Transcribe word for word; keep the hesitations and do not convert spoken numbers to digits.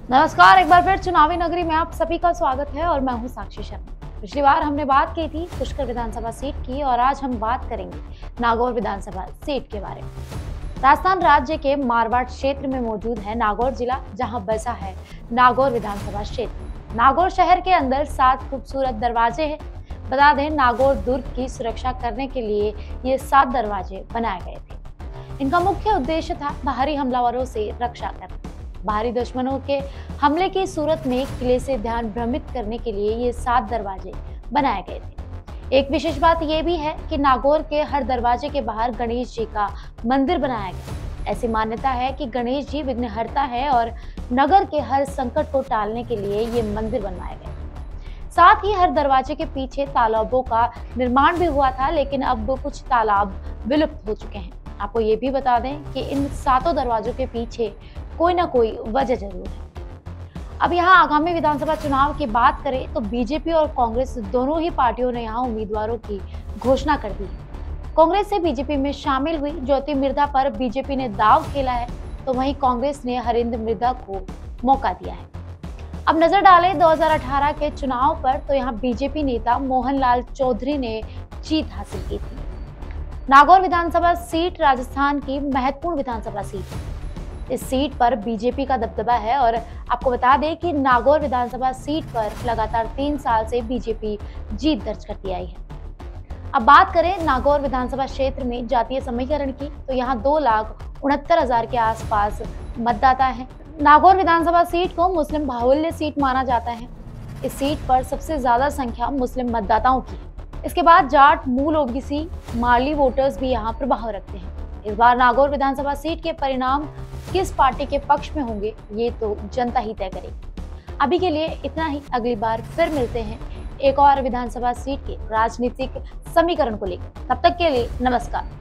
नमस्कार, एक बार फिर चुनावी नगरी में आप सभी का स्वागत है और मैं हूं साक्षी शर्मा। पिछली बार हमने बात की थी पुष्कर विधानसभा सीट की और आज हम बात करेंगे नागौर विधानसभा सीट के बारे में। राजस्थान राज्य के मारवाड़ क्षेत्र में मौजूद है नागौर जिला, जहां बसा है नागौर विधानसभा क्षेत्र। नागौर शहर के अंदर सात खूबसूरत दरवाजे हैं। बता दें, नागौर दुर्ग की सुरक्षा करने के लिए ये सात दरवाजे बनाए गए थे। इनका मुख्य उद्देश्य था बाहरी हमलावरों से रक्षा करना। बाहरी दुश्मनों के हमले की सूरत में किले से ध्यान भ्रमित करने के लिए ये सात दरवाजे बनाए गए थे। एक विशेष बात यह भी है कि नागौर के हर दरवाजे के बाहर गणेश जी का मंदिर बनाया गया। ऐसी मान्यता है कि गणेश जी विघ्नहर्ता है और नगर के हर संकट को टालने के लिए ये मंदिर बनवाए गए। साथ ही हर दरवाजे के पीछे तालाबों का निर्माण भी हुआ था, लेकिन अब कुछ तालाब विलुप्त हो चुके हैं। आपको ये भी बता दें कि इन सातों दरवाजों के पीछे कोई ना कोई वजह जरूर है। अब यहाँ आगामी विधानसभा चुनाव की बात करें तो बीजेपी और कांग्रेस दोनों ही पार्टियों ने यहाँ उम्मीदवारों की घोषणा कर दी है। कांग्रेस से बीजेपी में शामिल हुई ज्योति मिर्धा पर बीजेपी ने दाव खेला है, तो वहीं कांग्रेस ने हरिंद्र मिर्धा को मौका दिया है। अब नजर डालें दो हज़ार अठारह के चुनाव पर, तो यहाँ बीजेपी नेता मोहनलाल चौधरी ने जीत हासिल की थी। नागौर विधानसभा सीट राजस्थान की महत्वपूर्ण विधानसभा सीट है। इस सीट पर बीजेपी का दबदबा है और आपको बता दें कि नागौर विधानसभा सीट पर लगातार तीन साल से बीजेपी जीत दर्ज करती आई है। अब बात करें नागौर विधानसभा क्षेत्र में जातीय समीकरण की, तो यहाँ दो लाख उनहत्तर हजार के आसपास मतदाता हैं। नागौर विधानसभा सीट को मुस्लिम बाहुल्य सीट माना जाता है। इस सीट पर सबसे ज्यादा संख्या मुस्लिम मतदाताओं की है। इसके बाद जाट, मूल ओबीसी, मारली वोटर्स भी यहाँ प्रभाव रखते हैं। इस बार नागौर विधानसभा सीट के परिणाम किस पार्टी के पक्ष में होंगे, ये तो जनता ही तय करेगी। अभी के लिए इतना ही। अगली बार फिर मिलते हैं एक और विधानसभा सीट के राजनीतिक समीकरण को लेकर। तब तक के लिए नमस्कार।